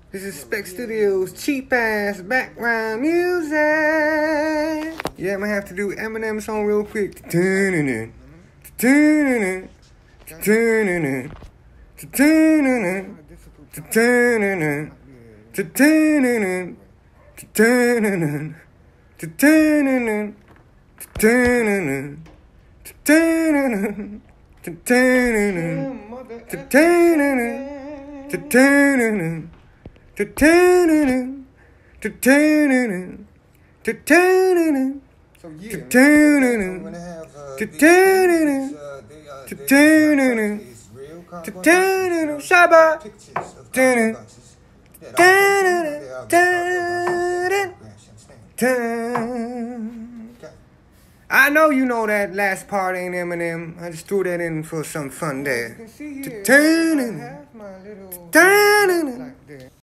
This is Specc Studios cheap ass background music. Yeah, I'm gonna have to do Eminem song real quick. So yeah, I'm gonna have Shabba. I know you know that last part ain't Eminem. I just threw that in for some fun there.